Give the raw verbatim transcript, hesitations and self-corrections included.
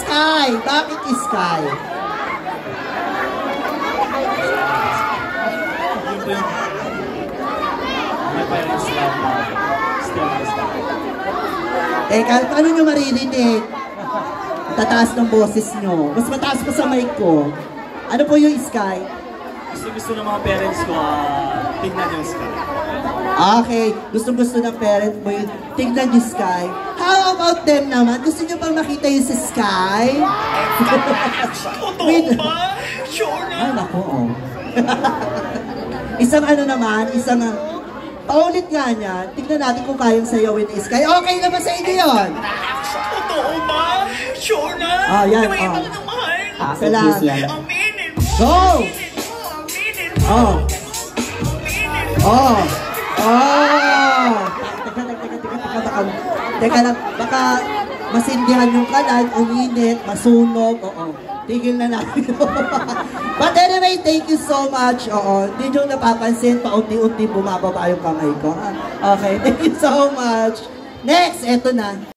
Skye. Bakit Skye? Yun po yung my parents love na still is that. Teka, paano nyo maririnig? Tataas ng boses nyo. Mas mataas pa sa mic ko. Ano po yung Skye? Gusto gusto ng mga parents ko, uh, tignan yung Skye. Okay, gustong-gusto ng parent mo yung tignan yung Skye. How about them naman? Gusto nyo bang makita yung si Skye? Totoo ba? Sure na? Ay, naku, oh. Isang ano naman, isang... Uh, paulit nga niya, tignan natin kung kayang sayawin ni Skye. Okay na ba sa inyo yun? Totoo ba? Sure na? Ah, yan, Di ba iba oh. ka ng mahal? Ah, salamat. Aminin mo! Go! Aminin mo! Oh! Aminin mo! Oh! Oh! Teka, teka, teka, teka, teka, baka, teka lang, baka masindihan yung kalan, uminit, masunog, oo. Tigil na natin. But anyway, thank you so much. Oo, hindi nyo napapansin, paunti-unti bumababa yung kamay ko. Okay, thank you so much. Next, eto na.